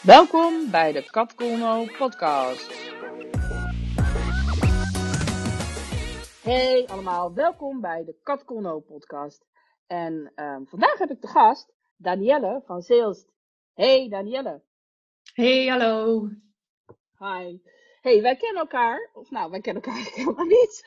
Welkom bij de Kat Colno podcast. Hey allemaal, welkom bij de Kat Colno podcast. En vandaag heb ik de gast Danielle van Zeelst. Hey Danielle. Hey, hallo. Hi. Hey, wij kennen elkaar. Wij kennen elkaar eigenlijk helemaal niet.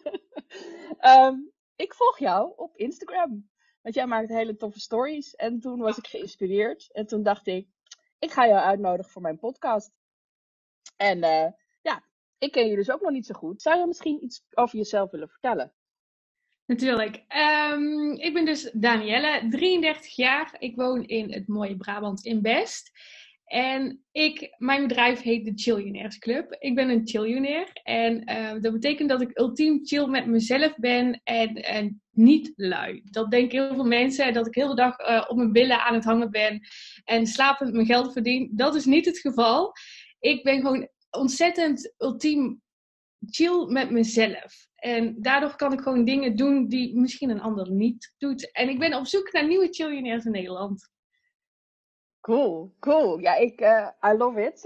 Ik volg jou op Instagram. Want jij maakt hele toffe stories. En toen was ik geïnspireerd. En toen dacht ik ga jou uitnodigen voor mijn podcast. En ik ken je dus ook nog niet zo goed. Zou je misschien iets over jezelf willen vertellen? Natuurlijk. Ik ben dus Danielle, 33 jaar. Ik woon in het mooie Brabant in Best. En mijn bedrijf heet de Chillionaires Club. Ik ben een chillionair. En dat betekent dat ik ultiem chill met mezelf ben en niet lui. Dat denken heel veel mensen, dat ik heel de dag op mijn billen aan het hangen ben en slapend mijn geld verdien. Dat is niet het geval. Ik ben gewoon ontzettend ultiem chill met mezelf. En daardoor kan ik gewoon dingen doen die misschien een ander niet doet. En ik ben op zoek naar nieuwe chillionaires in Nederland. Cool. Ja, I love it.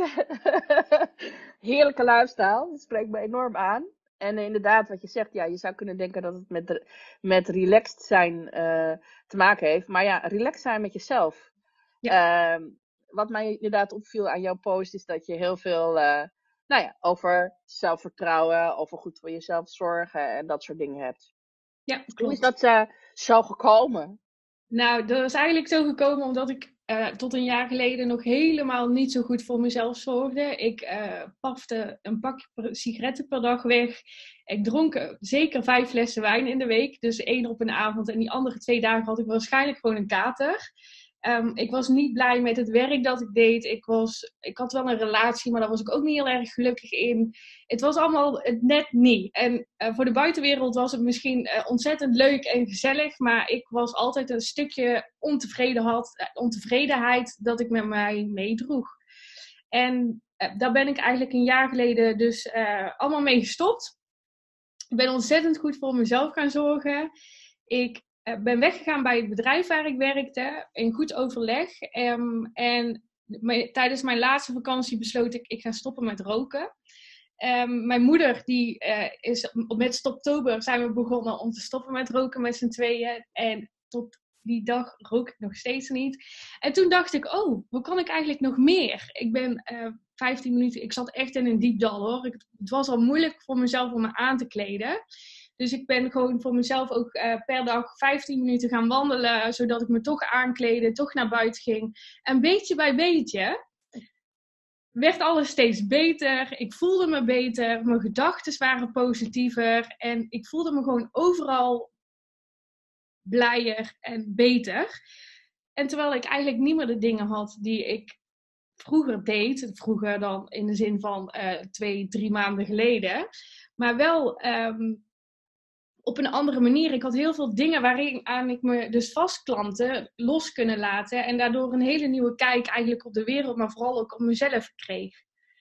Heerlijke lifestyle. Dat spreekt me enorm aan. En inderdaad, wat je zegt, ja, je zou kunnen denken dat het met relaxed zijn te maken heeft. Maar ja, relaxed zijn met jezelf. Ja. Wat mij inderdaad opviel aan jouw post is dat je heel veel over zelfvertrouwen, over goed voor jezelf zorgen en dat soort dingen hebt. Ja, Hoe klopt. is dat zo gekomen? Nou, dat is eigenlijk zo gekomen omdat ik tot een jaar geleden nog helemaal niet zo goed voor mezelf zorgde. Ik pafte een pakje sigaretten per dag weg. Ik dronk zeker 5 flessen wijn in de week. Dus 1 op een avond en die andere 2 dagen had ik waarschijnlijk gewoon een kater. Ik was niet blij met het werk dat ik deed. Ik had wel een relatie, maar daar was ik ook niet heel erg gelukkig in. Het was allemaal het net niet. En voor de buitenwereld was het misschien ontzettend leuk en gezellig. Maar ik was altijd een stukje ontevredenheid dat ik met mij meedroeg. En daar ben ik eigenlijk een jaar geleden dus allemaal mee gestopt. Ik ben ontzettend goed voor mezelf gaan zorgen. Ik ben weggegaan bij het bedrijf waar ik werkte, in goed overleg. Tijdens mijn laatste vakantie besloot ik ga stoppen met roken. Mijn moeder, met Stoptober zijn we begonnen om te stoppen met roken met z'n tweeën. En tot die dag rook ik nog steeds niet. En toen dacht ik, hoe kan ik eigenlijk nog meer? Ik ben 15 minuten, ik zat echt in een diep dal hoor. Het was al moeilijk voor mezelf om me aan te kleden. Dus ik ben gewoon voor mezelf ook per dag 15 minuten gaan wandelen. Zodat ik me toch aankleedde, toch naar buiten ging. En beetje bij beetje werd alles steeds beter. Ik voelde me beter. Mijn gedachten waren positiever. En ik voelde me gewoon overal blijer en beter. En terwijl ik eigenlijk niet meer de dingen had die ik vroeger deed. Vroeger dan in de zin van 2-3 maanden geleden. Maar wel op een andere manier. Ik had heel veel dingen waaraan ik me dus vastklampte, los kunnen laten. En daardoor een hele nieuwe kijk eigenlijk op de wereld, maar vooral ook op mezelf kreeg.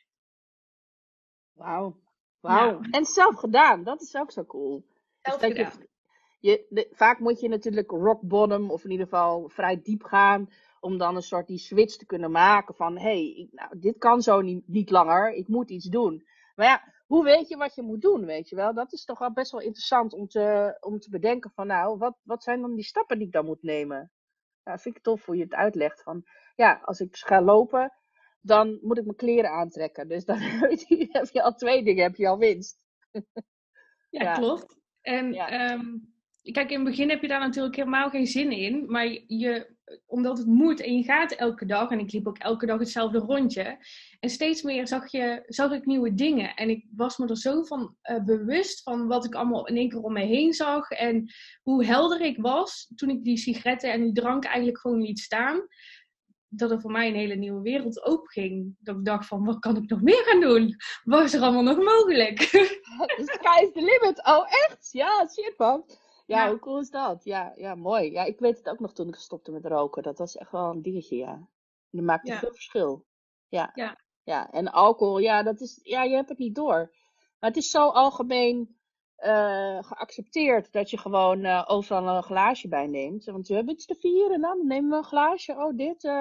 Wauw. Ja. En zelf gedaan, dat is ook zo cool. Zelf Dus gedaan. vaak moet je natuurlijk rock bottom, of in ieder geval vrij diep gaan, om dan een soort die switch te kunnen maken van, dit kan zo niet langer, ik moet iets doen. Maar ja, hoe weet je wat je moet doen, weet je wel? Dat is toch wel best wel interessant om te bedenken van, wat zijn dan die stappen die ik dan moet nemen? Ja, vind ik tof hoe je het uitlegt van, ja, als ik ga lopen, dan moet ik mijn kleren aantrekken. Dus dan heb je al 2 dingen, heb je al winst. Ja, Ja, klopt. En ja. kijk, in het begin heb je daar natuurlijk helemaal geen zin in. Maar omdat het moet en je gaat elke dag. En ik liep ook elke dag hetzelfde rondje. En steeds meer zag ik nieuwe dingen. En ik was me er zo van bewust van wat ik allemaal in één keer om me heen zag. En hoe helder ik was toen ik die sigaretten en die drank eigenlijk gewoon liet staan. Dat er voor mij een hele nieuwe wereld openging. Dat ik dacht van, wat kan ik nog meer gaan doen? Wat is er allemaal nog mogelijk? The sky is the limit. Oh, echt? Ja, shit man. Ja, Ja. hoe cool is dat? Ja, mooi. Ja, ik weet het ook nog toen ik stopte met roken. Dat was echt wel een dingetje, ja. En dat maakte Ja, veel verschil. Ja, ja, ja. En alcohol, ja, je hebt het niet door. Maar het is zo algemeen geaccepteerd dat je gewoon overal een glaasje bij neemt. Want we hebben iets te vieren, nou, dan nemen we een glaasje. Oh, dit.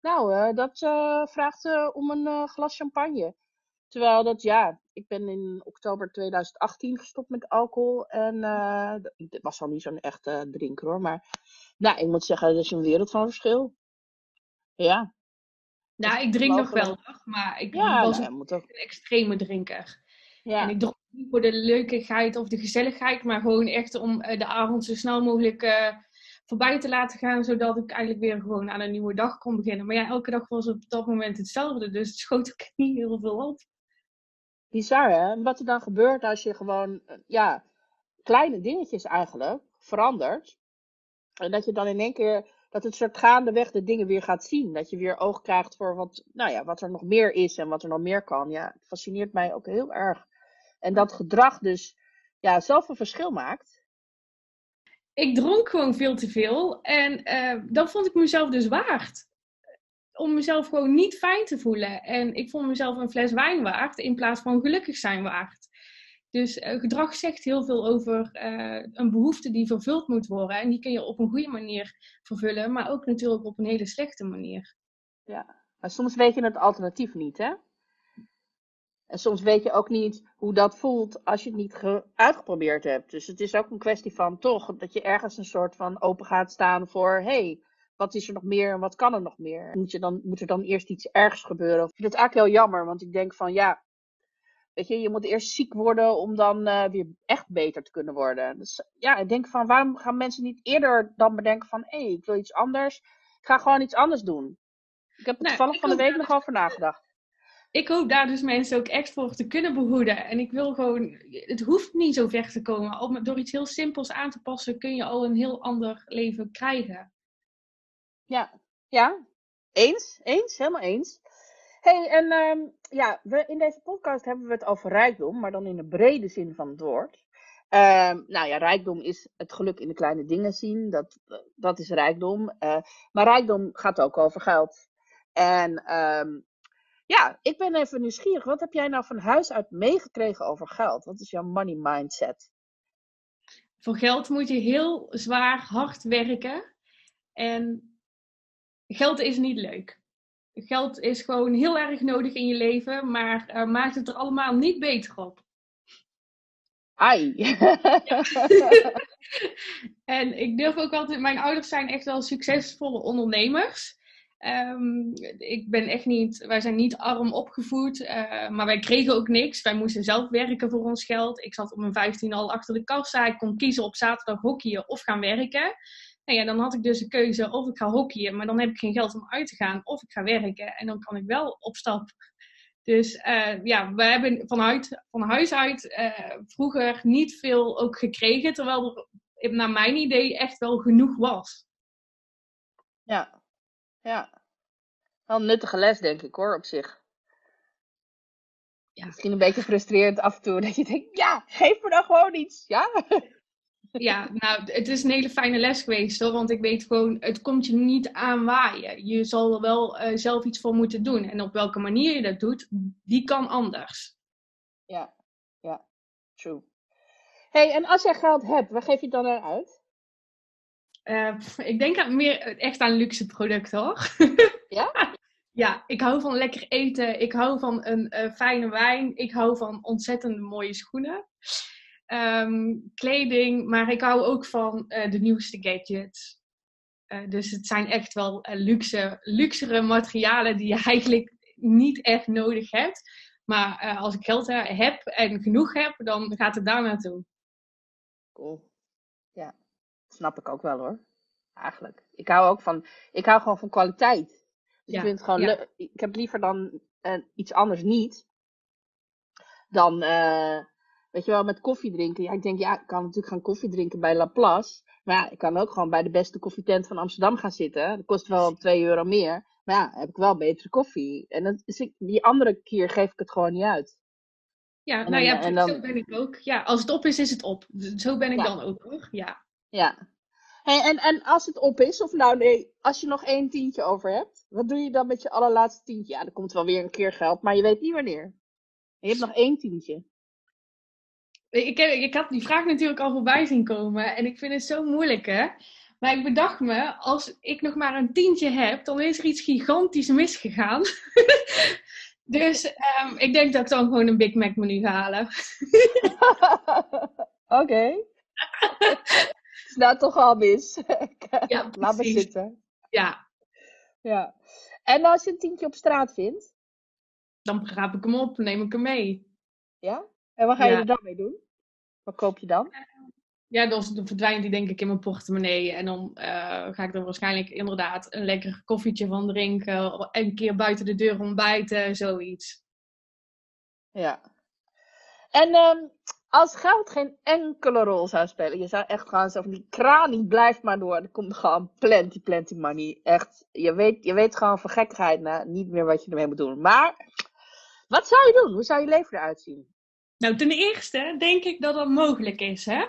Nou, dat vraagt om een glas champagne. Terwijl dat, ja, ik ben in oktober 2018 gestopt met alcohol. En ik was al niet zo'n echte drinker hoor. Maar nou, ik moet zeggen, dat is een wereld van verschil. Ja, dat is Nou, ik niet te drink nog geloven. wel, hoor, maar ik Ja, was nou ook ja, moet ook. een extreme drinker. En Ja, ik dronk niet voor de leukigheid of de gezelligheid, maar gewoon echt om de avond zo snel mogelijk voorbij te laten gaan, zodat ik eigenlijk weer gewoon aan een nieuwe dag kon beginnen. Maar ja, elke dag was op dat moment hetzelfde, dus het schoot ook niet heel veel op. bizar hè. En wat er dan gebeurt als je gewoon, ja, kleine dingetjes eigenlijk verandert. En dat je dan in één keer, dat het soort gaandeweg de dingen weer gaat zien. Dat je weer oog krijgt voor wat, nou ja, wat er nog meer is en wat er nog meer kan. Ja, het fascineert mij ook heel erg. En dat gedrag dus, ja, zoveel verschil maakt. Ik dronk gewoon veel te veel en dat vond ik mezelf dus waard. Om mezelf gewoon niet fijn te voelen. En ik vond mezelf een fles wijn waard in plaats van gelukkig zijn waard. Dus gedrag zegt heel veel over een behoefte die vervuld moet worden. En die kun je op een goede manier vervullen, maar ook natuurlijk op een hele slechte manier. Ja. Maar soms weet je het alternatief niet, hè? En soms weet je ook niet hoe dat voelt als je het niet uitgeprobeerd hebt. Dus het is ook een kwestie van toch dat je ergens een soort van open gaat staan voor, hey, wat is er nog meer en wat kan er nog meer? Moet er dan eerst iets ergs gebeuren? Ik vind het eigenlijk heel jammer, want ik denk van ja, weet je moet eerst ziek worden om dan weer echt beter te kunnen worden. Dus ja, ik denk van waarom gaan mensen niet eerder dan bedenken van, hé, ik wil iets anders. Ik ga gewoon iets anders doen. Ik heb er Nou, toevallig van de week nog over nagedacht. ik hoop daar dus mensen ook echt voor te kunnen behoeden. En ik wil gewoon, het hoeft niet zo ver te komen. Al door iets heel simpels aan te passen kun je al een heel ander leven krijgen. Ja, ja. Eens, helemaal eens. Hey, en ja, in deze podcast hebben we het over rijkdom, maar dan in de brede zin van het woord. Nou ja, rijkdom is het geluk in de kleine dingen zien, dat is rijkdom. Maar rijkdom gaat ook over geld. En ja, ik ben even nieuwsgierig. Wat heb jij nou van huis uit meegekregen over geld? Wat is jouw money mindset? Voor geld moet je heel zwaar hard werken. En geld is niet leuk. Geld is gewoon heel erg nodig in je leven, maar maakt het er allemaal niet beter op. Ai. Ja. En ik durf ook altijd, mijn ouders zijn echt wel succesvolle ondernemers. Ik ben echt niet, wij zijn niet arm opgevoed, maar wij kregen ook niks. Wij moesten zelf werken voor ons geld. Ik zat op mijn 15 al achter de kassa. Ik kon kiezen op zaterdag hockeyen of gaan werken. Nou ja, dan had ik dus een keuze of ik ga hockeyen, maar dan heb ik geen geld om uit te gaan. Of ik ga werken en dan kan ik wel op stap. Dus ja, we hebben van huis uit vroeger niet veel ook gekregen, terwijl er naar mijn idee echt wel genoeg was. Ja, ja. Wel een nuttige les, denk ik hoor, op zich. Ja. Misschien een beetje frustrerend af en toe. Dat je denkt, ja, geef me dan gewoon iets. Ja? Ja, nou, het is een hele fijne les geweest hoor. Want ik weet gewoon, het komt je niet aanwaaien. Je zal er wel zelf iets voor moeten doen. En op welke manier je dat doet, die kan anders. Ja, ja, true. Hey, en als jij geld hebt, waar geef je het dan aan uit? Ik denk meer echt aan luxe producten hoor. Ja? Ja, ik hou van lekker eten. Ik hou van een fijne wijn. Ik hou van ontzettend mooie schoenen. Kleding, maar ik hou ook van de nieuwste gadgets. Dus het zijn echt wel luxere materialen die je eigenlijk niet echt nodig hebt. Maar als ik geld heb en genoeg heb, dan gaat het daar naartoe. Cool. Ja, snap ik ook wel hoor. Eigenlijk. Ik hou gewoon van kwaliteit. Dus ik Ja, vind het gewoon ja. leuk. Ik heb liever dan iets anders niet. Dan, weet je wel, met koffie drinken. Ja, ik denk, ja, ik kan natuurlijk gaan koffie drinken bij Laplace. Maar ja, ik kan ook gewoon bij de beste koffietent van Amsterdam gaan zitten. Dat kost wel 2 euro meer. Maar ja, heb ik wel betere koffie. En dan die andere keer geef ik het gewoon niet uit. Ja, En nou dan, ja, en zo dan ben ik ook. Ja, als het op is het op. Zo ben ik ja, dan ook hoor. Ja. ja. Hey, en als het op is, of nou nee, als je nog 1 tientje over hebt, wat doe je dan met je allerlaatste tientje? Ja, er komt wel weer een keer geld, maar je weet niet wanneer. En je hebt nog 1 tientje. Ik had die vraag natuurlijk al voorbij zien komen. En ik vind het zo moeilijk, hè. Maar ik bedacht me, als ik nog maar een tientje heb, dan is er iets gigantisch misgegaan. Dus ik denk dat ik dan gewoon een Big Mac menu ga halen. Oké. Is nou toch al mis. Ja, Laat maar precies. zitten. Ja, Ja. En als je een tientje op straat vindt, dan raap ik hem op, neem ik hem mee. ja? En wat ga je Ja. er dan mee doen? Wat koop je dan? Ja, dan verdwijnt die denk ik in mijn portemonnee. En dan ga ik er waarschijnlijk inderdaad een lekker koffietje van drinken. Een keer buiten de deur ontbijten, zoiets. Ja. En als geld geen enkele rol zou spelen, je zou echt gaan zo van die kraan die blijft maar door. Er komt gewoon plenty money. Echt, je weet gewoon voor gekkigheid niet meer wat je ermee moet doen. Maar, wat zou je doen? Hoe zou je leven eruit zien? Nou, ten eerste denk ik dat dat mogelijk is, hè?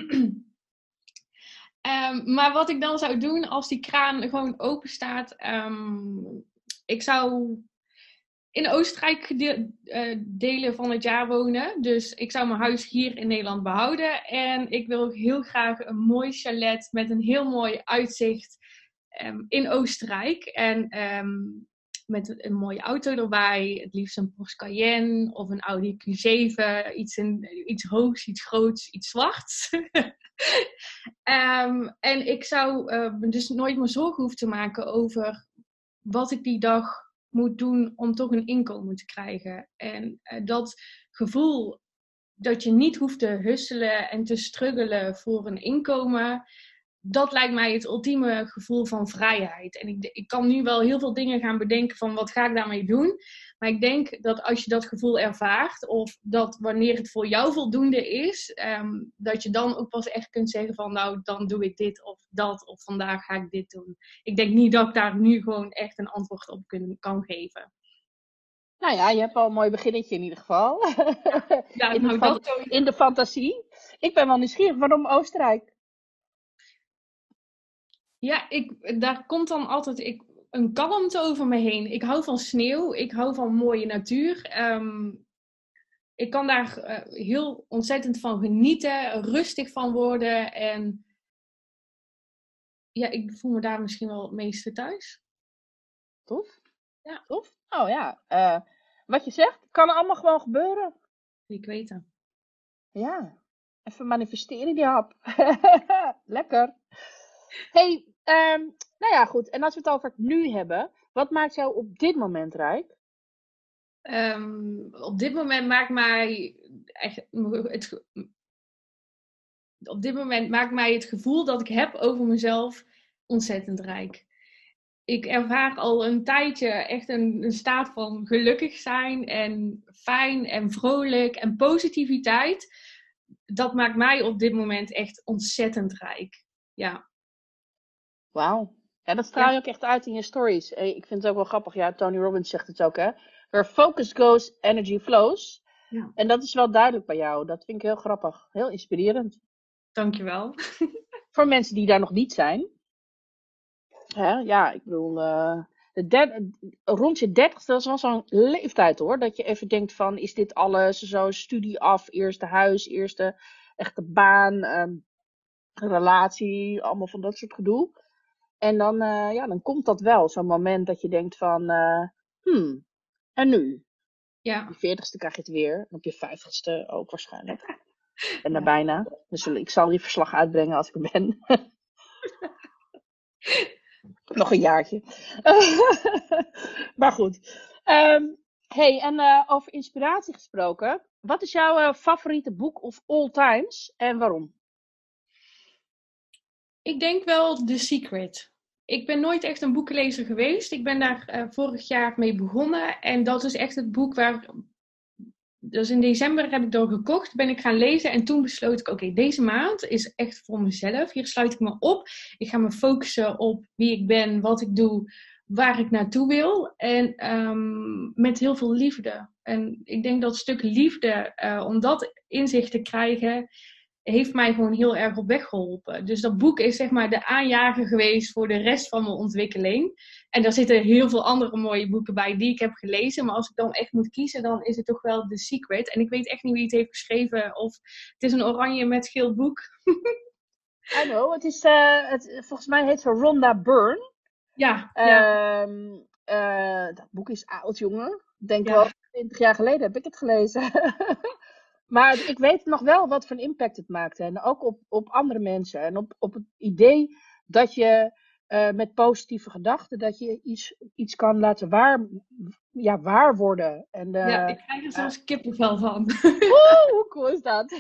Maar wat ik dan zou doen als die kraan gewoon open staat. Ik zou in Oostenrijk delen van het jaar wonen. Dus ik zou mijn huis hier in Nederland behouden. En ik wil heel graag een mooi chalet met een heel mooi uitzicht in Oostenrijk. En met een mooie auto erbij. Het liefst een Porsche Cayenne of een Audi Q7. Iets hoogs, iets groots, iets zwarts. En ik zou dus nooit meer zorgen hoeven te maken over wat ik die dag moet doen om toch een inkomen te krijgen. En dat gevoel dat je niet hoeft te husselen en te struggelen voor een inkomen, dat lijkt mij het ultieme gevoel van vrijheid. En ik kan nu wel heel veel dingen gaan bedenken van wat ga ik daarmee doen. Maar ik denk dat als je dat gevoel ervaart, of dat wanneer het voor jou voldoende is, dat je dan ook pas echt kunt zeggen van nou, dan doe ik dit of dat, of vandaag ga ik dit doen. Ik denk niet dat ik daar nu gewoon echt een antwoord op kan geven. Nou ja, je hebt al een mooi beginnetje in ieder geval. Ja, nou dat zo. In de fantasie. Ik ben wel nieuwsgierig. Waarom Oostenrijk? Ja, daar komt dan altijd een kalmte over me heen. Ik hou van sneeuw, ik hou van mooie natuur. Ik kan daar heel ontzettend van genieten, rustig van worden. En ja, ik voel me daar misschien wel het meeste thuis. Tof. Ja. Tof. Oh ja. Wat je zegt, kan allemaal gewoon gebeuren. Ik weet het. Ja. Even manifesteren die hap. Lekker. Hey, nou ja, goed. En als we het over het nu hebben, wat maakt jou op dit moment rijk? Op dit moment maakt mij echt het gevoel dat ik heb over mezelf ontzettend rijk. Ik ervaar al een tijdje echt een staat van gelukkig zijn en fijn en vrolijk en positiviteit. Dat maakt mij op dit moment echt ontzettend rijk. Ja. Wauw. Ja, dat straal je ook echt uit in je stories. Ik vind het ook wel grappig. Ja, Tony Robbins zegt het ook, hè. Where focus goes, energy flows. Ja. En dat is wel duidelijk bij jou. Dat vind ik heel grappig. Heel inspirerend. Dankjewel. Voor mensen die daar nog niet zijn. Hè? Ja, ik bedoel, rond je 30, dat is wel zo'n leeftijd hoor. Dat je even denkt van, is dit alles? Zo studie af, eerste huis, eerste echte baan, relatie, allemaal van dat soort gedoe. En dan, dan komt dat wel. Zo'n moment dat je denkt van, en nu? Ja. Op je 40ste krijg je het weer. En op je 50ste ook waarschijnlijk. En daar bijna. Dus ik zal die verslag uitbrengen als ik er ben. Nog een jaartje. Maar goed. Hey, en over inspiratie gesproken. Wat is jouw favoriete boek of all times? En waarom? Ik denk wel The Secret. Ik ben nooit echt een boekenlezer geweest. Ik ben daar vorig jaar mee begonnen. En dat is echt het boek waar... Dus in december heb ik dat gekocht, ben ik gaan lezen. En toen besloot ik, oké, deze maand is echt voor mezelf. Hier sluit ik me op. Ik ga me focussen op wie ik ben, wat ik doe, waar ik naartoe wil. En met heel veel liefde. En ik denk dat stuk liefde, om dat inzicht te krijgen, heeft mij gewoon heel erg op weg geholpen. Dus dat boek is zeg maar de aanjager geweest voor de rest van mijn ontwikkeling. En daar zitten heel veel andere mooie boeken bij die ik heb gelezen. Maar als ik dan echt moet kiezen, dan is het toch wel The Secret. En ik weet echt niet wie het heeft geschreven. Of het is een oranje met geel boek. I know. Het is, volgens mij heet ze Rhonda Byrne. Ja, ja, Dat boek is oud, jongen. Ik denk wel ja, 20 jaar geleden heb ik het gelezen. Maar ik weet nog wel wat voor een impact het maakte. En ook op andere mensen. En op het idee dat je met positieve gedachten, dat je iets kan laten waar worden. En ja. Ik krijg er uh, zelfs kippenvel van. hoe cool is dat?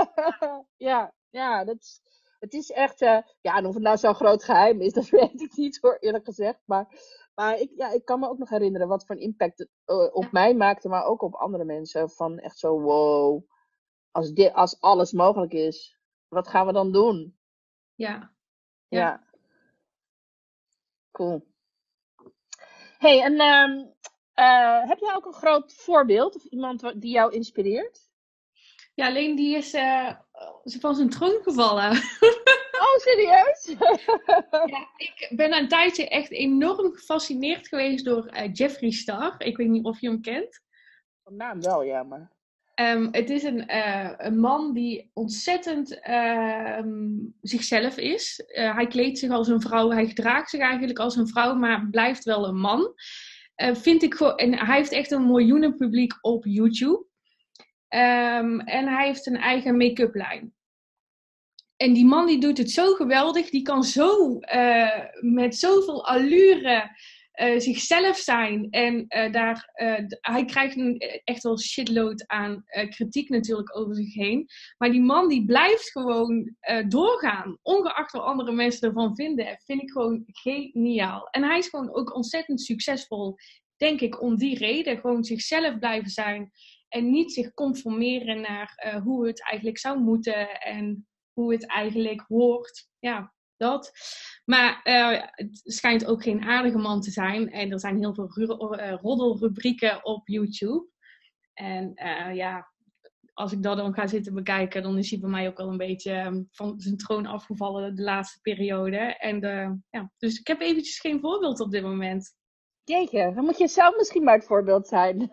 Ja, het is echt. Ja, en of het nou zo'n groot geheim is, dat weet ik niet hoor, eerlijk gezegd. Maar ik kan me ook nog herinneren wat voor een impact het op mij maakte, maar ook op andere mensen. Van echt zo, wow, als alles mogelijk is, wat gaan we dan doen? Ja, ja. Ja, cool. Hey, en heb jij ook een groot voorbeeld of iemand die jou inspireert? Ja, alleen die is van zijn troon gevallen. Oh, serieus? Ja, ik ben een tijdje echt enorm gefascineerd geweest door Jeffree Star. Ik weet niet of je hem kent. Van naam wel, ja, maar. Het is een man die ontzettend zichzelf is. Hij kleedt zich als een vrouw, hij gedraagt zich eigenlijk als een vrouw, maar blijft wel een man. Vind ik gewoon, en hij heeft echt een miljoenenpubliek op YouTube. En hij heeft een eigen make-up lijn. En die man die doet het zo geweldig. Die kan zo met zoveel allure zichzelf zijn. En hij krijgt echt wel shitload aan kritiek natuurlijk over zich heen. Maar die man die blijft gewoon doorgaan. Ongeacht wat andere mensen ervan vinden. Vind ik gewoon geniaal. En hij is gewoon ook ontzettend succesvol. Denk ik om die reden. Gewoon zichzelf blijven zijn. En niet zich conformeren naar hoe het eigenlijk zou moeten. En hoe het eigenlijk hoort. Ja, dat. Maar het schijnt ook geen aardige man te zijn. En er zijn heel veel roddelrubrieken op YouTube. En ja, als ik dat dan ga zitten bekijken, dan is hij bij mij ook al een beetje van zijn troon afgevallen de laatste periode. En ja, dus ik heb eventjes geen voorbeeld op dit moment. Jeetje, dan moet je zelf misschien maar het voorbeeld zijn.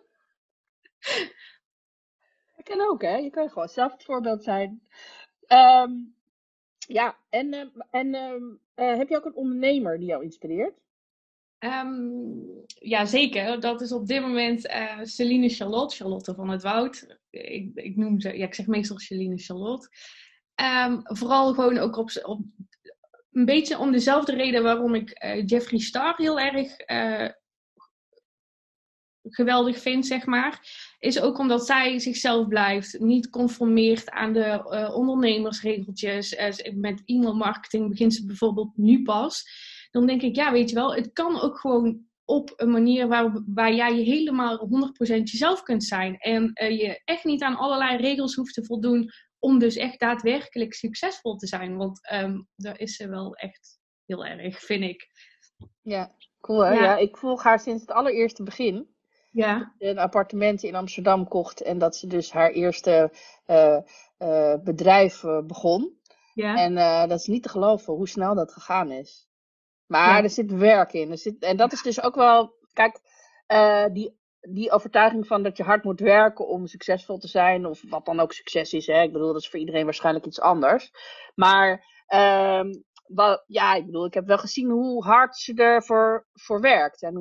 Dat kan ook, hè? Je kan gewoon zelf het voorbeeld zijn. Ehm, ja, heb je ook een ondernemer die jou inspireert? Ja, zeker. Dat is op dit moment Celine Charlotte van het Woud. Ik noem ze, ja, ik zeg meestal Celine Charlotte. Vooral gewoon ook op een beetje om dezelfde reden waarom ik Jeffree Star heel erg geweldig vind, zeg maar. Is ook omdat zij zichzelf blijft, niet conformeert aan de ondernemersregeltjes. Met e-mailmarketing begint ze bijvoorbeeld nu pas. Dan denk ik, ja, weet je wel, het kan ook gewoon op een manier waar jij je helemaal 100% jezelf kunt zijn. En je echt niet aan allerlei regels hoeft te voldoen om dus echt daadwerkelijk succesvol te zijn. Want daar is ze wel echt heel erg, vind ik. Ja, cool hè? Ja, Ja, ik volg haar sinds het allereerste begin. ja, Een appartement in Amsterdam kocht en dat ze dus haar eerste eh, bedrijf begon. ja, En dat is niet te geloven hoe snel dat gegaan is. Maar er ja, zit werk in. En dat is dus ook wel, kijk, die overtuiging van dat je hard moet werken om succesvol te zijn, of wat dan ook succes is, hè. Ik bedoel, dat is voor iedereen waarschijnlijk iets anders. Maar ja, ik bedoel, ik heb wel gezien hoe hard ze ervoor voor werkt en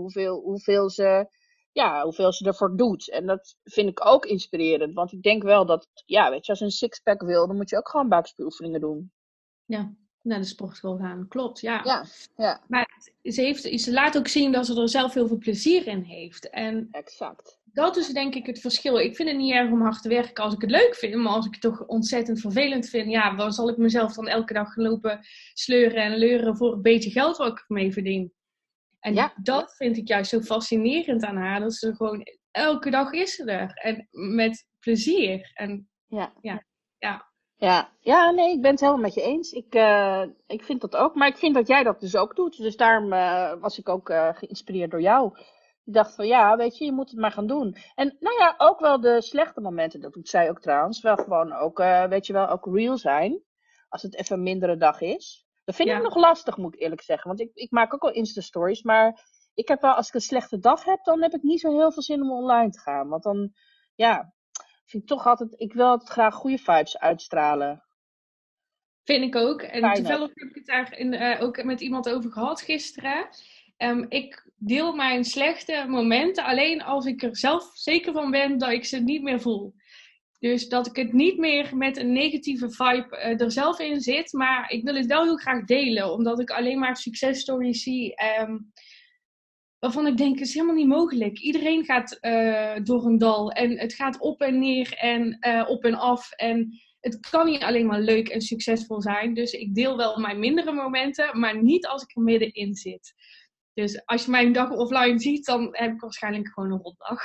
hoeveel ze ervoor doet. En dat vind ik ook inspirerend, want ik denk wel dat, ja, weet je, als je een sixpack wil, dan moet je ook gewoon buikspieroefeningen doen. ja. Naar de sportschool gaan. Klopt, ja. Ja, ja, Maar ze laat ook zien dat ze er zelf heel veel plezier in heeft. En exact. dat is denk ik het verschil. Ik vind het niet erg om hard te werken als ik het leuk vind. Maar als ik het toch ontzettend vervelend vind, ja, dan zal ik mezelf dan elke dag lopen sleuren en leuren voor een beetje geld wat ik mee verdien. En Ja, dat vind ik juist zo fascinerend aan haar. Dat ze gewoon elke dag is ze er. En met plezier. En ja. ja, ja, Ja, nee, ik ben het helemaal met je eens. Ik vind dat ook. Maar ik vind dat jij dat dus ook doet. Dus daarom was ik ook geïnspireerd door jou. Ik dacht van ja, weet je, je moet het maar gaan doen. En nou ja, ook wel de slechte momenten, dat doet zij ook trouwens. Wel gewoon ook, weet je wel, ook real zijn. Als het even een mindere dag is. Dat vind ik ja. nog lastig, moet ik eerlijk zeggen. Want ik maak ook wel Insta-stories. Maar ik heb wel, als ik een slechte dag heb, dan heb ik niet zo heel veel zin om online te gaan. Want dan, ja, vind ik toch altijd, ik wil altijd graag goede vibes uitstralen. Vind ik ook. En Fijn toevallig ook. heb ik het daar ook met iemand over gehad gisteren. Ik deel mijn slechte momenten alleen als ik er zelf zeker van ben dat ik ze niet meer voel. Dus dat ik het niet meer met een negatieve vibe er zelf in zit. Maar ik wil het wel heel graag delen. Omdat ik alleen maar successtories zie. Waarvan ik denk, het is helemaal niet mogelijk. Iedereen gaat door een dal. En het gaat op en neer en op en af. En het kan niet alleen maar leuk en succesvol zijn. Dus ik deel wel mijn mindere momenten. Maar niet als ik er middenin zit. Dus als je mij een dag offline ziet, dan heb ik waarschijnlijk gewoon een rotdag.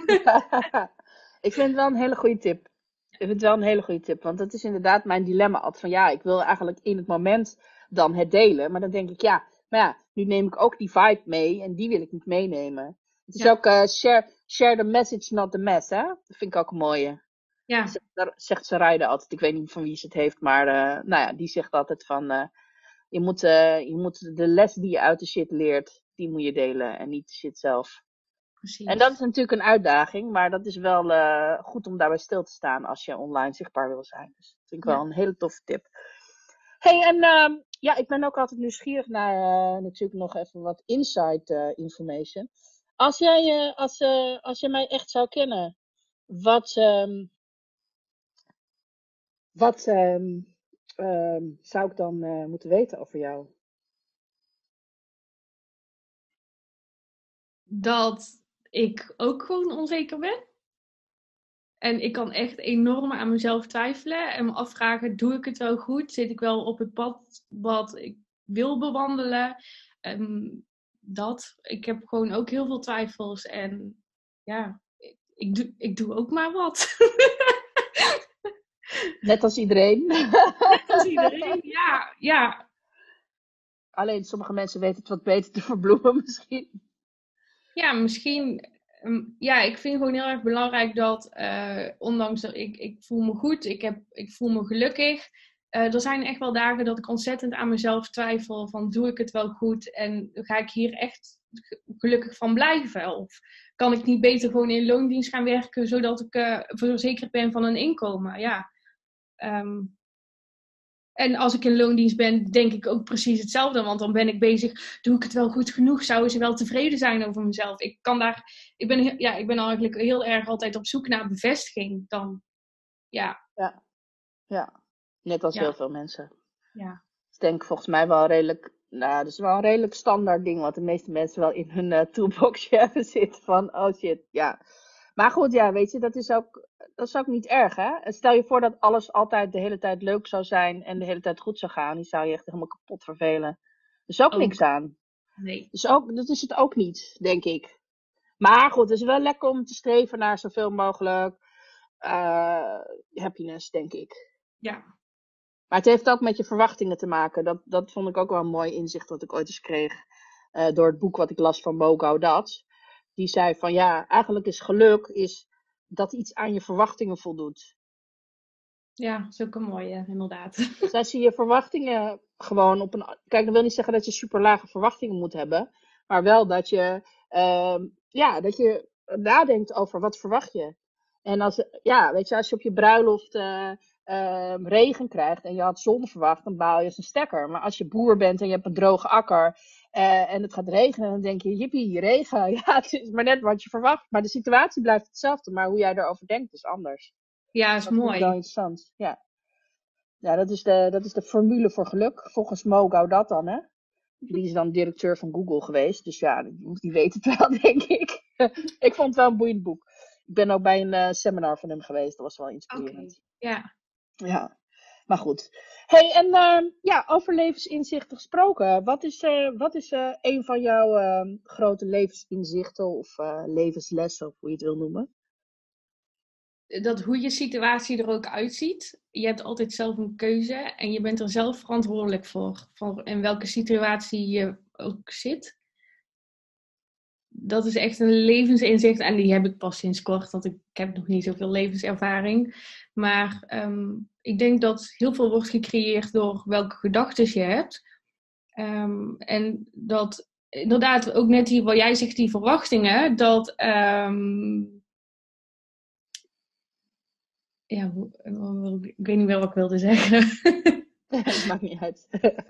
Ik vind het wel een hele goede tip. Ik vind het wel een hele goede tip. Want dat is inderdaad mijn dilemma altijd. Van ja, ik wil eigenlijk in het moment dan het delen. Maar dan denk ik, ja, maar ja, nu neem ik ook die vibe mee. En die wil ik niet meenemen. Het is Ja. ook share the message, not the mess, hè? Dat vind ik ook een mooie. Ja, Zegt Sarayda altijd. Ik weet niet van wie ze het heeft. Maar nou ja, die zegt altijd van... je moet de les die je uit de shit leert, die moet je delen. En niet de shit zelf. En dat is precies. natuurlijk een uitdaging, maar dat is wel goed om daarbij stil te staan als je online zichtbaar wil zijn. Dus dat vind ik wel Ja. een hele toffe tip. Hey, en ja, ik ben ook altijd nieuwsgierig naar natuurlijk nog even wat inside information. Als jij, als je mij echt zou kennen, wat, wat zou ik dan moeten weten over jou? Dat ik ook gewoon onzeker ben. En ik kan echt enorm aan mezelf twijfelen en me afvragen, doe ik het wel goed? Zit ik wel op het pad wat ik wil bewandelen? Ik heb gewoon ook heel veel twijfels en ja, ik doe ook maar wat. Net als iedereen. Net als iedereen, ja, ja. Alleen sommige mensen weten het wat beter te verbloemen misschien. Ja, misschien. Ja, ik vind gewoon heel erg belangrijk dat, ondanks dat ik voel me goed, ik voel me gelukkig. Er zijn echt wel dagen dat ik ontzettend aan mezelf twijfel van doe ik het wel goed en ga ik hier echt gelukkig van blijven? Of kan ik niet beter gewoon in loondienst gaan werken zodat ik verzekerd ben van een inkomen? Ja. Ehm, En als ik in loondienst ben, denk ik ook precies hetzelfde. Want dan ben ik bezig, doe ik het wel goed genoeg? Zouden ze wel tevreden zijn over mezelf? Ik ben eigenlijk heel erg altijd op zoek naar bevestiging. Dan, ja, Ja, ja. Net als heel ja, veel mensen. ja. Ik denk volgens mij wel redelijk, nou, dat is wel een redelijk standaard ding wat de meeste mensen wel in hun toolboxje hebben zitten van, oh shit, ja. Maar goed, ja, weet je, dat is ook niet erg, hè? En stel je voor dat alles altijd de hele tijd leuk zou zijn en de hele tijd goed zou gaan, die zou je echt helemaal kapot vervelen. Er is ook niks Ook, aan. nee. Dus ook, dat is het ook niet, denk ik. Maar goed, het is wel lekker om te streven naar zoveel mogelijk happiness, denk ik. Ja, Maar het heeft ook met je verwachtingen te maken. Dat vond ik ook wel een mooi inzicht wat ik ooit eens kreeg. Door het boek wat ik las van Mo Gaudat. Die zei van ja, eigenlijk is geluk is dat iets aan je verwachtingen voldoet. ja, dat is ook een mooie, inderdaad. Dus als je je verwachtingen gewoon op een... Kijk, dat wil niet zeggen dat je super lage verwachtingen moet hebben. Maar wel dat je, ja, dat je nadenkt over wat verwacht je. En als, ja, weet je, als je op je bruiloft regen krijgt en je had zon verwacht, dan baal je als een stekker. Maar als je boer bent en je hebt een droge akker en het gaat regenen, dan denk je, jippie, regen. Ja, het is maar net wat je verwacht. Maar de situatie blijft hetzelfde, maar hoe jij erover denkt is anders. Ja, is Dat vind ik wel mooi. interessant, ja. Ja, dat is de formule voor geluk. Volgens Mo Gaudat dan, hè? Die is dan directeur van Google geweest. Dus ja, die weet het wel, denk ik. Ik vond het wel een boeiend boek. Ik ben ook bij een seminar van hem geweest. Dat was wel Oké, inspirerend. ja. Ja, maar goed. Hey, en ja, over levensinzichten gesproken. Wat is een van jouw grote levensinzichten of levenslessen, of hoe je het wil noemen? Dat hoe je situatie er ook uitziet. Je hebt altijd zelf een keuze en je bent er zelf verantwoordelijk voor in welke situatie je ook zit. Dat is echt een levensinzicht en die heb ik pas sinds kort, want ik heb nog niet zoveel levenservaring. Maar ik denk dat heel veel wordt gecreëerd door welke gedachten je hebt. En dat inderdaad ook net die, wat jij zegt, die verwachtingen, dat ja, ik weet niet meer wat ik wilde zeggen. Maakt niet uit.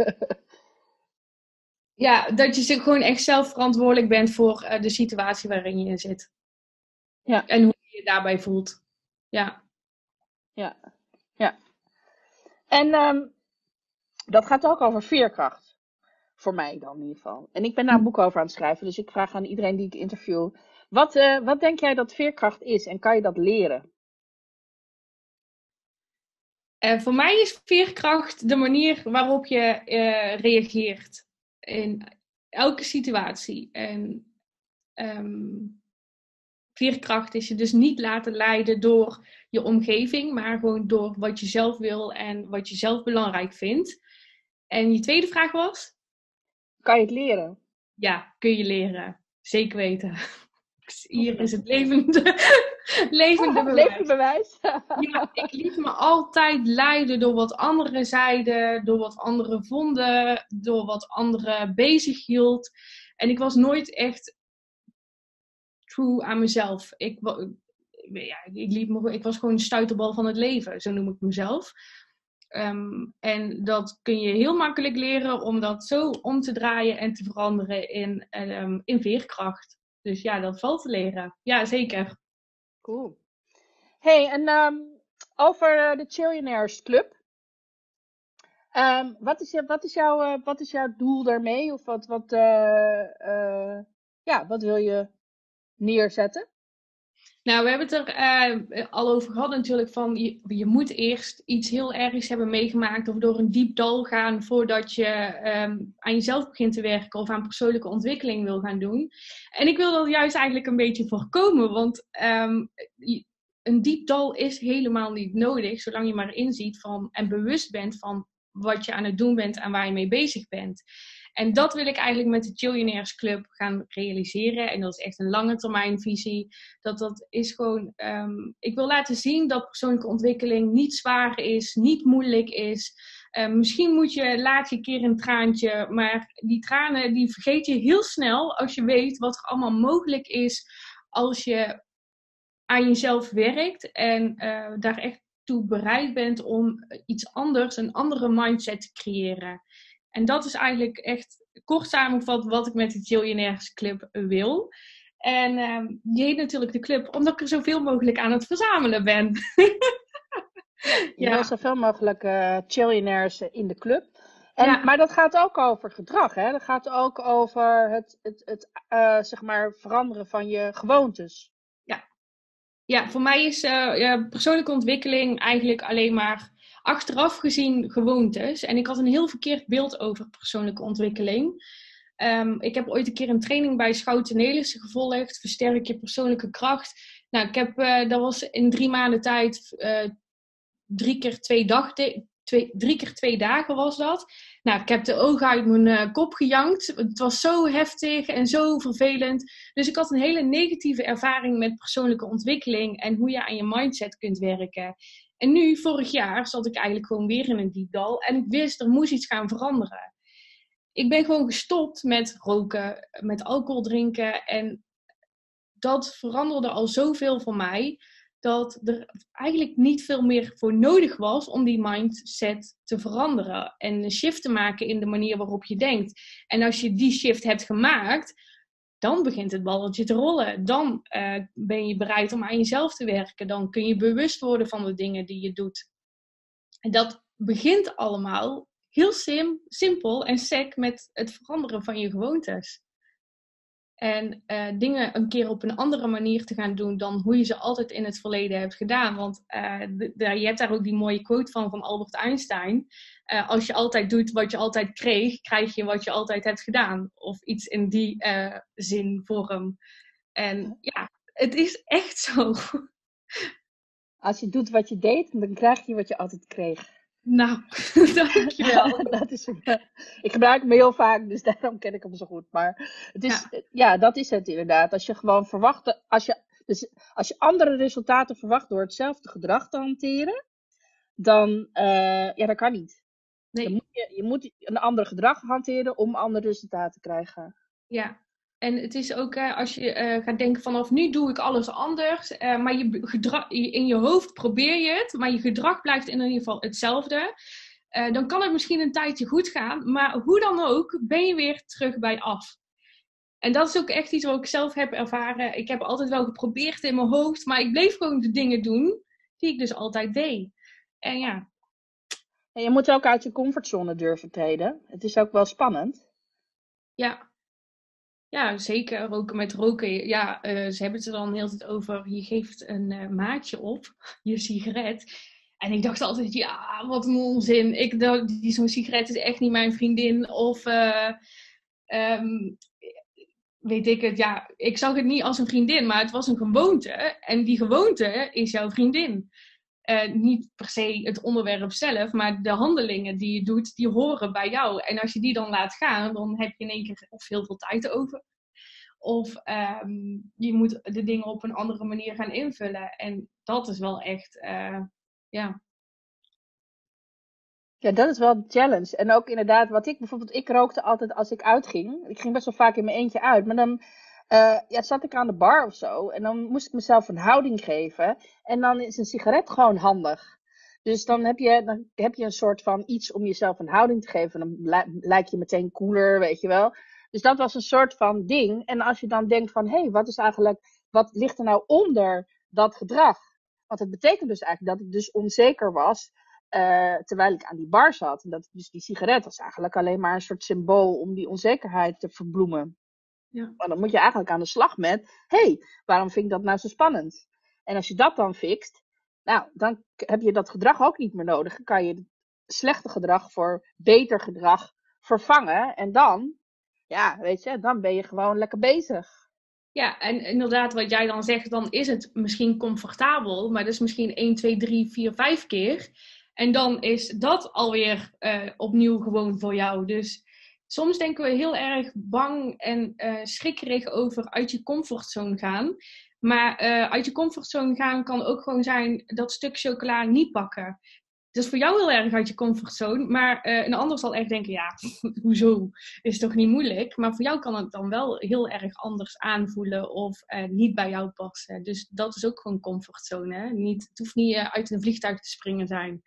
Ja, dat je zich gewoon echt zelf verantwoordelijk bent voor de situatie waarin je in zit. Ja. En hoe je je daarbij voelt. Ja. Ja. Ja. En dat gaat ook over veerkracht. Voor mij dan in ieder geval. En ik ben daar een boek over aan het schrijven. Dus ik vraag aan iedereen die ik interview. Wat denk jij dat veerkracht is? En kan je dat leren? Voor mij is veerkracht de manier waarop je reageert in elke situatie. En veerkracht is je dus niet laten leiden door je omgeving, maar gewoon door wat je zelf wil en wat je zelf belangrijk vindt. En je tweede vraag was? Kan je het leren? Ja, kun je leren. Zeker weten. Hier Oefenen. is het levende bewijs. Levend bewijs. Ja, ik liet me altijd leiden door wat anderen zeiden, door wat anderen vonden, door wat anderen bezig hield. En ik was nooit echt true aan mezelf. Ik was gewoon een stuiterbal van het leven, zo noem ik mezelf. En dat kun je heel makkelijk leren om dat zo om te draaien en te veranderen in veerkracht. Dus ja, dat valt te leren. Ja, zeker. Cool. Hey, en over de Chillionaires Club. Wat is jouw doel daarmee? Of wat wil je neerzetten? Nou, we hebben het er al over gehad natuurlijk van je moet eerst iets heel ergs hebben meegemaakt of door een diep dal gaan voordat je aan jezelf begint te werken of aan persoonlijke ontwikkeling wil gaan doen. En ik wil dat juist eigenlijk een beetje voorkomen, want een diep dal is helemaal niet nodig, zolang je maar inziet en bewust bent van wat je aan het doen bent en waar je mee bezig bent. En dat wil ik eigenlijk met de Chillionaires Club gaan realiseren. En dat is echt een lange termijn visie. Dat is gewoon... ik wil laten zien dat persoonlijke ontwikkeling niet zwaar is, niet moeilijk is. Misschien laat je een keer een traantje, maar die tranen die vergeet je heel snel als je weet wat er allemaal mogelijk is als je aan jezelf werkt en daar echt toe bereid bent om iets anders, een andere mindset te creëren. En dat is eigenlijk echt kort samengevat wat ik met de Chillionaires Club wil. En die heet natuurlijk de club omdat ik er zoveel mogelijk aan het verzamelen ben. Je wil zoveel mogelijk Chillionaires in de club. Ja. Maar dat gaat ook over gedrag, hè? Dat gaat ook over het zeg maar veranderen van je gewoontes. Ja, voor mij is persoonlijke ontwikkeling eigenlijk alleen maar achteraf gezien gewoontes. En ik had een heel verkeerd beeld over persoonlijke ontwikkeling. Ik heb ooit een keer een training bij Schouten Nelissen gevolgd. Versterk je persoonlijke kracht. Nou, dat was in 3 maanden tijd 3 keer 2 dagen was dat. Nou, ik heb de ogen uit mijn kop gejankt. Het was zo heftig en zo vervelend. Dus ik had een hele negatieve ervaring met persoonlijke ontwikkeling en hoe je aan je mindset kunt werken. En nu, vorig jaar, zat ik eigenlijk gewoon weer in een diep dal en ik wist, er moest iets gaan veranderen. Ik ben gewoon gestopt met roken, met alcohol drinken en dat veranderde al zoveel voor mij dat er eigenlijk niet veel meer voor nodig was om die mindset te veranderen. En een shift te maken in de manier waarop je denkt. En als je die shift hebt gemaakt, dan begint het balletje te rollen. Dan ben je bereid om aan jezelf te werken. Dan kun je bewust worden van de dingen die je doet. En dat begint allemaal heel simpel en sec met het veranderen van je gewoontes. En dingen een keer op een andere manier te gaan doen dan hoe je ze altijd in het verleden hebt gedaan. Want je hebt daar ook die mooie quote van Albert Einstein. Als je altijd doet wat je altijd kreeg, krijg je wat je altijd hebt gedaan. Of iets in die vorm. En ja, het is echt zo. Als je doet wat je deed, dan krijg je wat je altijd kreeg. Nou, dankjewel. Ik gebruik hem heel vaak, dus daarom ken ik hem zo goed. Maar het is, dat is het inderdaad. Als je gewoon verwacht, als je andere resultaten verwacht door hetzelfde gedrag te hanteren, dan dat kan niet. Nee. Je moet een ander gedrag hanteren om andere resultaten te krijgen. Ja. En het is ook als je gaat denken vanaf nu doe ik alles anders. Maar in je hoofd probeer je het. Maar je gedrag blijft in ieder geval hetzelfde. dan kan het misschien een tijdje goed gaan. Maar hoe dan ook, ben je weer terug bij af. En dat is ook echt iets wat ik zelf heb ervaren. Ik heb altijd wel geprobeerd in mijn hoofd, maar ik bleef gewoon de dingen doen die ik dus altijd deed. En ja. En je moet ook uit je comfortzone durven treden. Het is ook wel spannend. Ja, zeker. Roken met roken. Ja, ze hebben het er dan de hele tijd over. Je geeft een maatje op, je sigaret. En ik dacht altijd, ja, wat een onzin. Zo'n sigaret is echt niet mijn vriendin. Of weet ik het, ja, ik zag het niet als een vriendin, maar het was een gewoonte. En die gewoonte is jouw vriendin. Niet per se het onderwerp zelf, maar de handelingen die je doet, die horen bij jou. En als je die dan laat gaan, dan heb je in één keer of heel veel tijd over. Of je moet de dingen op een andere manier gaan invullen. En dat is wel echt, ja. Ja, dat is wel een challenge. En ook inderdaad, ik rookte altijd als ik uitging. Ik ging best wel vaak in mijn eentje uit. Maar dan zat ik aan de bar of zo. En dan moest ik mezelf een houding geven. En dan is een sigaret gewoon handig. Dus dan heb je een soort van iets om jezelf een houding te geven. Dan lijk je meteen cooler, weet je wel. Dus dat was een soort van ding. En als je dan denkt van, hé, wat ligt er nou onder dat gedrag? Want het betekent dus eigenlijk dat ik dus onzeker was. Terwijl ik aan die bar zat. En dus die sigaret was eigenlijk alleen maar een soort symbool om die onzekerheid te verbloemen. Ja. Maar dan moet je eigenlijk aan de slag met, waarom vind ik dat nou zo spannend? En als je dat dan fixt, nou, dan heb je dat gedrag ook niet meer nodig. Dan kan je het slechte gedrag voor beter gedrag vervangen. En dan, ja, weet je, dan ben je gewoon lekker bezig. Ja, en inderdaad, wat jij dan zegt, dan is het misschien comfortabel, maar dat is misschien 1, 2, 3, 4, 5 keer. En dan is dat alweer opnieuw gewoon voor jou. Dus soms denken we heel erg bang en schrikkerig over uit je comfortzone gaan. Maar uit je comfortzone gaan kan ook gewoon zijn dat stuk chocola niet pakken. Dat is voor jou heel erg uit je comfortzone. Maar een ander zal echt denken, ja, hoezo? Is toch niet moeilijk? Maar voor jou kan het dan wel heel erg anders aanvoelen of niet bij jou passen. Dus dat is ook gewoon comfortzone. Hè? Het hoeft niet uit een vliegtuig te springen zijn.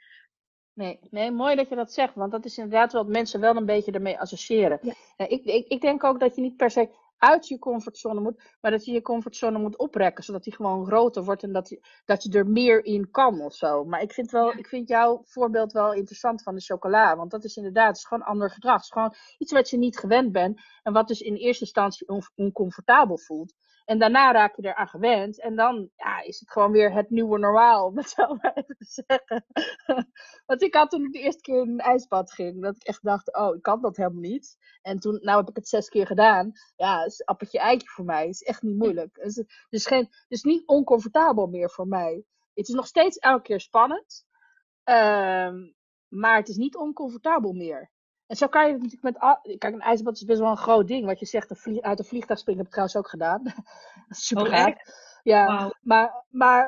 Nee, mooi dat je dat zegt, want dat is inderdaad wat mensen wel een beetje ermee associëren. Ja. Ik denk ook dat je niet per se uit je comfortzone moet, maar dat je je comfortzone moet oprekken, zodat die gewoon groter wordt en dat je er meer in kan of zo. Maar ik vind jouw voorbeeld wel interessant van de chocola, want dat is inderdaad, het is gewoon ander gedrag. Het is gewoon iets wat je niet gewend bent en wat dus in eerste instantie oncomfortabel voelt. En daarna raak je eraan gewend en dan is het gewoon weer het nieuwe normaal, om het zo maar even te zeggen. Want ik had toen ik de eerste keer in een ijsbad ging, dat ik echt dacht, oh, ik kan dat helemaal niet. En toen, nou heb ik het 6 keer gedaan. Ja, het is appeltje eitje voor mij. Het is echt niet moeilijk. Dus niet oncomfortabel meer voor mij. Het is nog steeds elke keer spannend. Maar het is niet oncomfortabel meer. En zo kan je het natuurlijk kijk, een ijsbad is best wel een groot ding. Wat je zegt, uit een vliegtuig springen heb ik trouwens ook gedaan. Dat is super gaaf. Ja, Wow. maar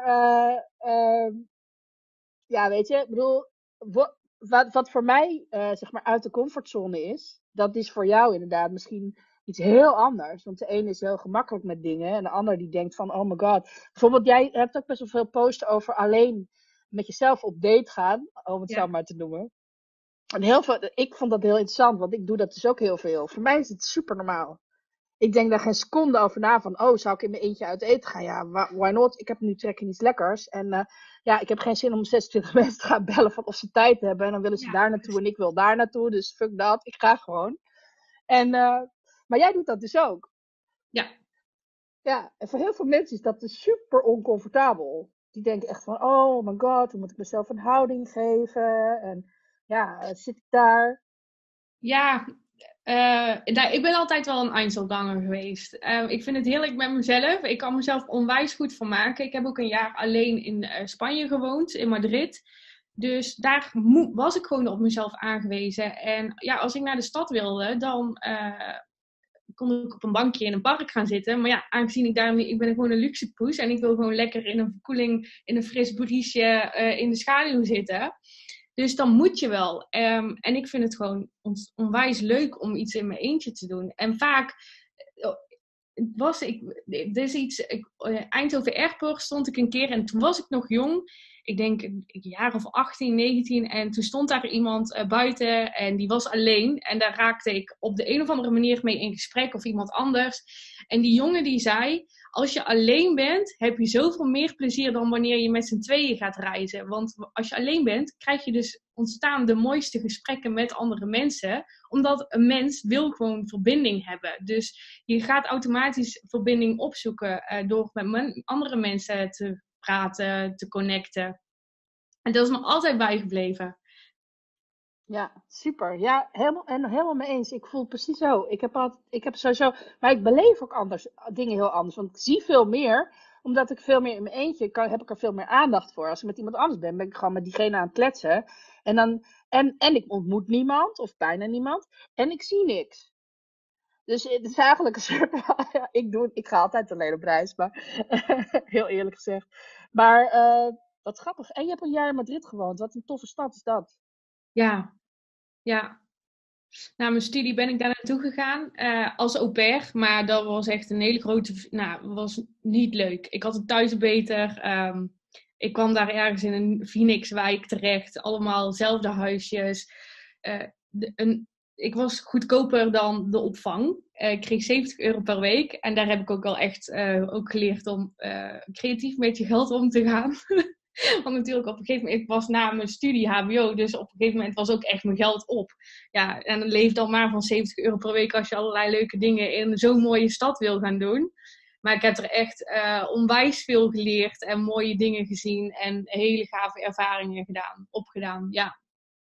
ja, weet je, ik bedoel, wat voor mij zeg maar uit de comfortzone is, dat is voor jou inderdaad misschien iets heel anders. Want de ene is heel gemakkelijk met dingen en de ander die denkt van, oh my god. Bijvoorbeeld, jij hebt ook best wel veel posts over alleen met jezelf op date gaan, om het zo maar te noemen. En ik vond dat heel interessant, want ik doe dat dus ook heel veel. Voor mij is het super normaal. Ik denk daar geen seconde over na van, oh, zou ik in mijn eentje uit eten gaan? Ja, why not? Ik heb nu trek in iets lekkers. En ik heb geen zin om 26 mensen te gaan bellen van of ze tijd hebben. En dan willen ze daar naartoe en ik wil daar naartoe. Dus fuck dat, ik ga gewoon. Maar jij doet dat dus ook. Ja. Ja, en voor heel veel mensen is dat dus super oncomfortabel. Die denken echt van, oh my god, hoe moet ik mezelf een houding geven? En ja, zit ik daar? Ja, ik ben altijd wel een Einzelganger geweest. Ik vind het heerlijk met mezelf. Ik kan mezelf onwijs goed vermaken. Ik heb ook een jaar alleen in Spanje gewoond, in Madrid. Dus daar was ik gewoon op mezelf aangewezen. En ja, als ik naar de stad wilde, dan kon ik op een bankje in een park gaan zitten. Maar ja, aangezien ik ben gewoon een luxe poes en ik wil gewoon lekker in een verkoeling, in een fris briesje in de schaduw zitten. Dus dan moet je wel. En ik vind het gewoon onwijs leuk om iets in mijn eentje te doen. En vaak dit is iets, Eindhoven Airport stond ik een keer en toen was ik nog jong. Ik denk een jaar of 18, 19 en toen stond daar iemand buiten en die was alleen. En daar raakte ik op de een of andere manier mee in gesprek of iemand anders. En die jongen die zei, als je alleen bent, heb je zoveel meer plezier dan wanneer je met z'n tweeën gaat reizen. Want als je alleen bent, krijg je dus ontstaan de mooiste gesprekken met andere mensen. Omdat een mens wil gewoon verbinding hebben. Dus je gaat automatisch verbinding opzoeken door met andere mensen te praten, te connecten. En dat is me altijd bijgebleven. Ja, super. Ja, helemaal mee eens. Ik voel precies zo. Ik heb sowieso, maar ik beleef ook anders, dingen heel anders. Want ik zie veel meer, omdat ik veel meer in mijn eentje heb ik er veel meer aandacht voor. Als ik met iemand anders ben, ben ik gewoon met diegene aan het kletsen. En en ik ontmoet niemand, of bijna niemand. En ik zie niks. Dus het is eigenlijk een soort, ja, ik ga altijd alleen op reis, maar heel eerlijk gezegd. Maar wat grappig. En je hebt een jaar in Madrid gewoond. Wat een toffe stad is dat. Ja, ja. Na mijn studie ben ik daar naartoe gegaan als au pair. Maar dat was echt een hele grote... Nou, was niet leuk. Ik had het thuis beter. Ik kwam daar ergens in een Phoenixwijk terecht. Allemaal zelfde huisjes. Eh, ik was goedkoper dan de opvang. Ik kreeg €70 per week. En daar heb ik ook wel echt ook geleerd om creatief met je geld om te gaan. Want natuurlijk op een gegeven moment, ik was na mijn studie HBO, dus op een gegeven moment was ook echt mijn geld op. Ja, en dan leef dan maar van €70 per week als je allerlei leuke dingen in zo'n mooie stad wil gaan doen. Maar ik heb er echt onwijs veel geleerd en mooie dingen gezien en hele gave ervaringen opgedaan. Ja.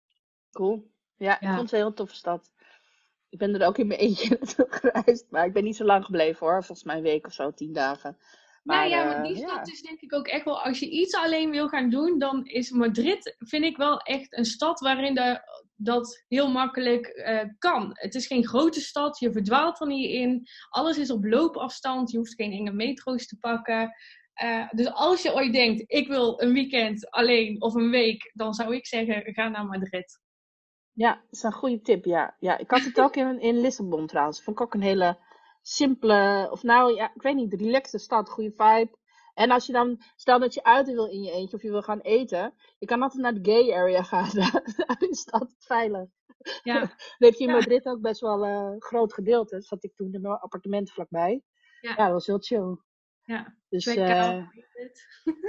Cool. Ja, ik vond Ja. het een heel toffe stad. Ik ben er ook in mijn eentje naartoe gereisd. Maar ik ben niet zo lang gebleven hoor. Volgens mij een week of zo, 10 dagen. Nou Maar ja, maar die stad ja. is denk ik ook echt wel, als je iets alleen wil gaan doen, dan is Madrid, vind ik wel echt een stad waarin dat heel makkelijk kan. Het is geen grote stad, je verdwaalt er niet in. Alles is op loopafstand, je hoeft geen enge metro's te pakken. Dus als je ooit denkt, ik wil een weekend alleen of een week, dan zou ik zeggen, ga naar Madrid. Ja, dat is een goede tip. Ja, ja, ik had het ook in Lissabon trouwens. Vond ik ook een hele simpele, of nou ja, ik weet niet, relaxte stad, goede vibe. En als je dan, stel dat je uit wil in je eentje of je wil gaan eten, je kan altijd naar de gay area gaan. Daar is het altijd veilig. Ja, Dan heb je in ja, Madrid ook best wel een groot gedeelte. Zat ik toen in mijn appartement vlakbij. Ja, ja, dat was heel chill. ja. Dus Trackhouse heet het.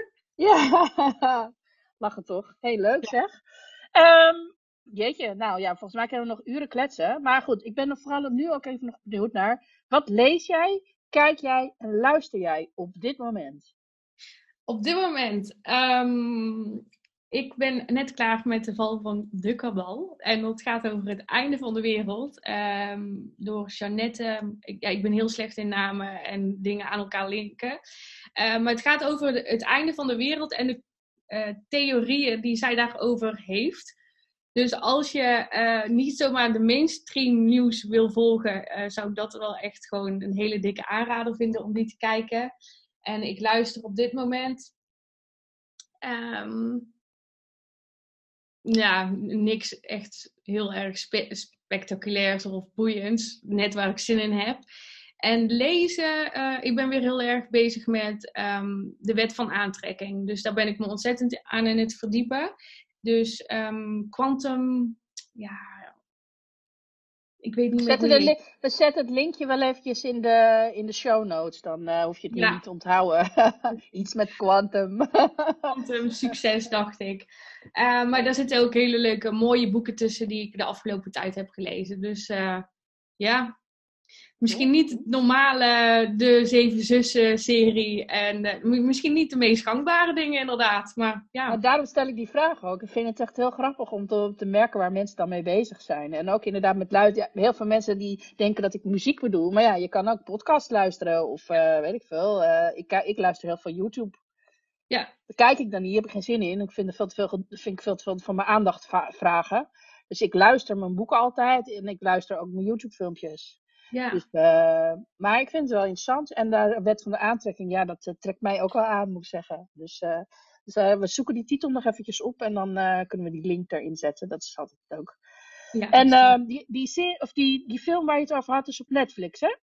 ja, lachen toch. Heel leuk zeg. Ehm, jeetje, nou ja, volgens mij kunnen we nog uren kletsen. Maar goed, ik ben er vooral nu ook even nog benieuwd naar. Wat lees jij, kijk jij en luister jij op dit moment? Op dit moment, ik ben net klaar met de val van de kabal. En dat gaat over het einde van de wereld. Door Jeannette. Ik ben heel slecht in namen en dingen aan elkaar linken. Maar het gaat over het einde van de wereld en de theorieën die zij daarover heeft. Dus als je niet zomaar de mainstream nieuws wil volgen, zou ik dat wel echt gewoon een hele dikke aanrader vinden om die te kijken. En ik luister op dit moment ja, niks echt heel erg spectaculairs of boeiends. Net waar ik zin in heb. En lezen, ik ben weer heel erg bezig met de wet van aantrekking. Dus daar ben ik me ontzettend aan in het verdiepen. Dus quantum, ja, ik weet niet meer hoe je... We zetten het linkje wel eventjes in de show notes. Dan hoef je het nu niet Ja, te onthouden. Iets met quantum. quantum succes, dacht ik. Maar daar zitten ook hele leuke, mooie boeken tussen die ik de afgelopen tijd heb gelezen. Dus ja, misschien niet het normale De Zeven Zussen serie. En misschien niet de meest gangbare dingen inderdaad. Maar Maar ja, daarom stel ik die vraag ook. Ik vind het echt heel grappig om te merken waar mensen dan mee bezig zijn. En ook inderdaad met luisteren. Ja, heel veel mensen die denken dat ik muziek bedoel. Maar ja, je kan ook podcast luisteren of weet ik veel. Ik luister heel veel YouTube. ja, Dat kijk ik dan niet, heb ik geen zin in. Ik vind, vind ik veel te veel van mijn aandacht vragen. Dus ik luister mijn boeken altijd en ik luister ook mijn YouTube filmpjes. ja. Dus, maar ik vind het wel interessant. En de wet van de aantrekking, ja, dat trekt mij ook wel aan, moet ik zeggen. Dus we zoeken die titel nog eventjes op en dan kunnen we die link erin zetten. Dat is altijd ook. Ja, En precies. die film waar je het over had is op Netflix, hè?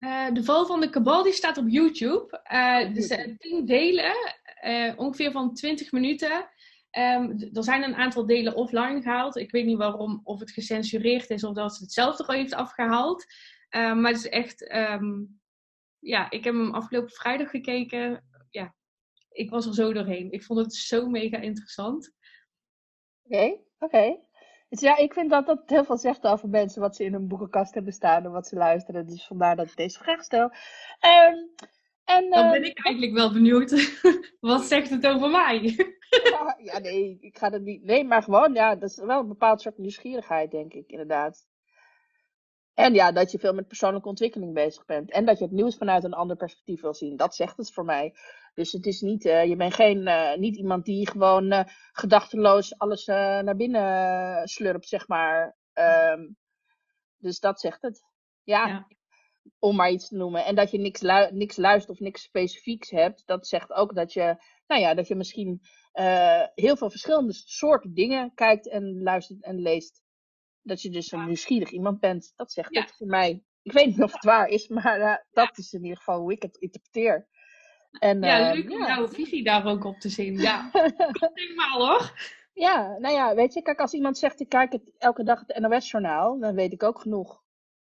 De Val van de Kabal die staat op YouTube. Dus 10 delen, ongeveer van 20 minuten. Er zijn een aantal delen offline gehaald. Ik weet niet waarom, of het gecensureerd is of dat ze het zelf er al heeft afgehaald. Maar het is echt... ik heb hem afgelopen vrijdag gekeken. Ja, ik was er zo doorheen. Ik vond het zo mega interessant. Oké. Dus ja, ik vind dat dat heel veel zegt over mensen wat ze in hun boekenkast hebben staan en wat ze luisteren. Dus vandaar dat ik deze vraag stel. Dan ben ik eigenlijk wel benieuwd. Wat zegt het over mij? Ja, nee, ik ga het niet. Nee, maar gewoon, ja, dat is wel een bepaald soort nieuwsgierigheid, denk ik, inderdaad. En ja, dat je veel met persoonlijke ontwikkeling bezig bent. En dat je het nieuws vanuit een ander perspectief wil zien. Dat zegt het voor mij. Dus het is niet, je bent niet iemand die gewoon gedachteloos alles naar binnen slurpt, zeg maar. Dus dat zegt het. Ja, om maar iets te noemen. En dat je niks luistert of niks specifieks hebt. Dat zegt ook dat je, dat je misschien heel veel verschillende soorten dingen kijkt en luistert en leest. Dat je dus een nieuwsgierig iemand bent. Dat zegt het voor mij. Ik weet niet of het waar is, maar dat is in ieder geval hoe ik het interpreteer. En, leuk om jouw visie daar ook op te zien. Ja, helemaal hoor. Ja, weet je, kijk, als iemand zegt ik kijk elke dag het NOS-journaal, dan weet ik ook genoeg.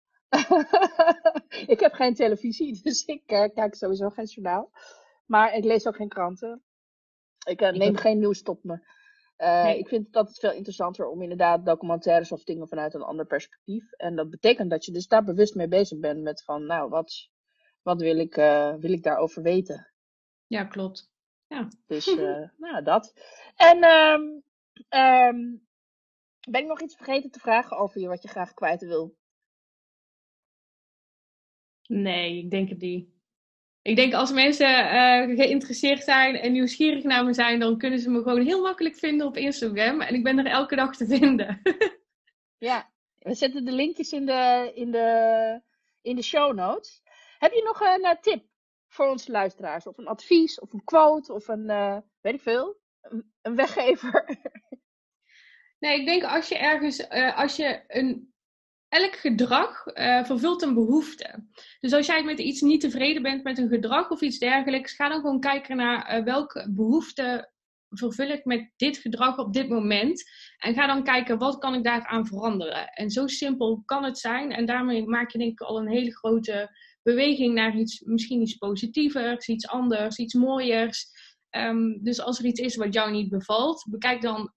Ik heb geen televisie, dus ik kijk sowieso geen journaal. Maar ik lees ook geen kranten. Ik neem geen nieuws tot me. Nee. Ik vind het altijd veel interessanter om inderdaad documentaires of dingen vanuit een ander perspectief. En dat betekent dat je dus daar bewust mee bezig bent met van, nou, wat wil ik daarover weten? Ja, klopt. Ja. Dus, dat. En ben ik nog iets vergeten te vragen over je wat je graag kwijt wil? Nee, ik denk het niet. Ik denk als mensen geïnteresseerd zijn en nieuwsgierig naar me zijn, dan kunnen ze me gewoon heel makkelijk vinden op Instagram. En ik ben er elke dag te vinden. Ja, we zetten de linkjes in de show notes. Heb je nog een tip voor onze luisteraars? Of een advies, of een quote, of een, weet ik veel, een weggever? Nee, ik denk als je elk gedrag vervult een behoefte. Dus als jij met iets niet tevreden bent met een gedrag of iets dergelijks, ga dan gewoon kijken naar welke behoefte vervul ik met dit gedrag op dit moment. En ga dan kijken wat kan ik daaraan veranderen. En zo simpel kan het zijn. En daarmee maak je denk ik al een hele grote beweging naar misschien iets positievers, iets anders, iets mooiers. Dus als er iets is wat jou niet bevalt, bekijk dan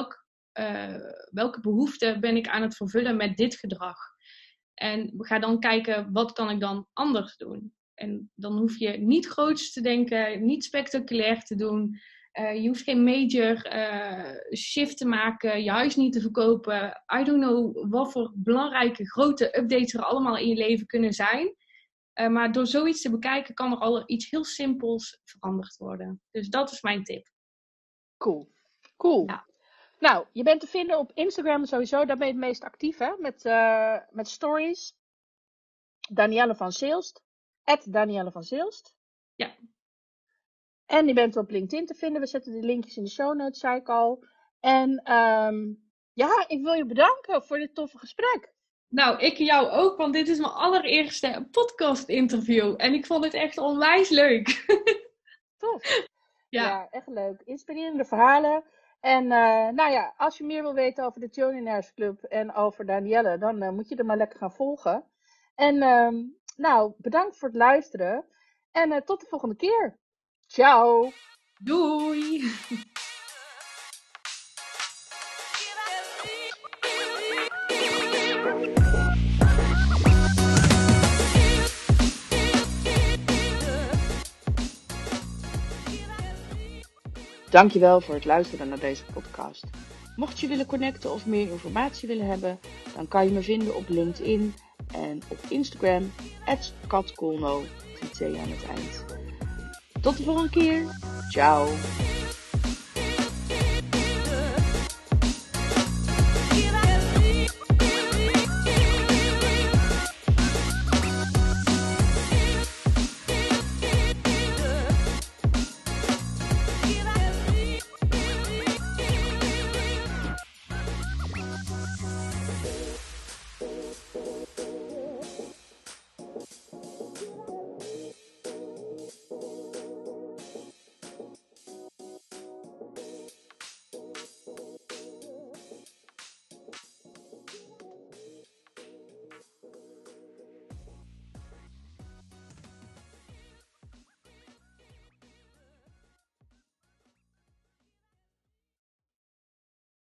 welke behoefte ben ik aan het vervullen met dit gedrag. En ga dan kijken, wat kan ik dan anders doen? En dan hoef je niet groots te denken, niet spectaculair te doen. Je hoeft geen major shift te maken, je huis niet te verkopen. I don't know wat voor belangrijke grote updates er allemaal in je leven kunnen zijn. Maar door zoiets te bekijken kan er al iets heel simpels veranderd worden. Dus dat is mijn tip. Cool. Ja. Nou, je bent te vinden op Instagram sowieso. Daar ben je het meest actief, hè? Met stories. Danielle van Zeelst. @Danielle van Zeelst. Ja. En je bent op LinkedIn te vinden. We zetten de linkjes in de show notes, zei ik al. En ik wil je bedanken voor dit toffe gesprek. Nou, ik jou ook, want dit is mijn allereerste podcast interview. En ik vond het echt onwijs leuk. Tof. Ja, echt leuk. Inspirerende verhalen. En als je meer wil weten over de Tillionaires Club en over Danielle, dan moet je er maar lekker gaan volgen. En bedankt voor het luisteren. En tot de volgende keer. Ciao. Doei. Dankjewel voor het luisteren naar deze podcast. Mocht je willen connecten of meer informatie willen hebben, dan kan je me vinden op LinkedIn en op Instagram @katkolno, met 2 aan het eind. Tot de volgende keer. Ciao.